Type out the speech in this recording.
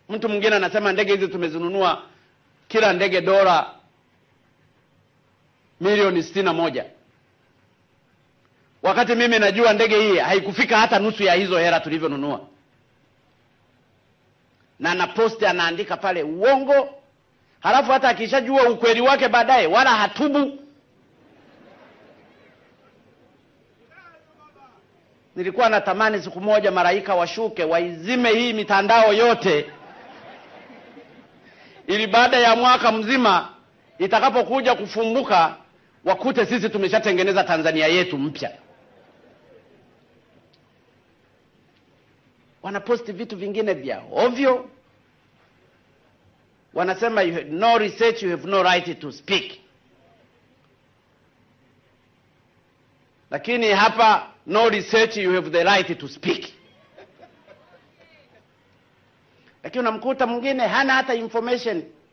Mtu mwingine anasema ndege hizi tumezinunua kila ndege dola milioni 61. Wakati mimi najua ndege hii haikufika hata nusu ya hizo hela tulivyonunua. Na na post anaandika pale uongo. Halafu hata akishajua ukweli wake baadaye wala hatubu. Nilikuwa natamani siku moja malaika washuke waizime hii mitandao yote, ili baada ya mwaka mzima itakapokuja kufumbuka wakute sisi tumeshatengeneza Tanzania yetu mpya. Wanaposti vitu vingine vya ovyo. Wanasema you have no research, you have no right to speak. Lakini hapa no research, you have the right to speak. Lakini unamkuta mwingine hana hata information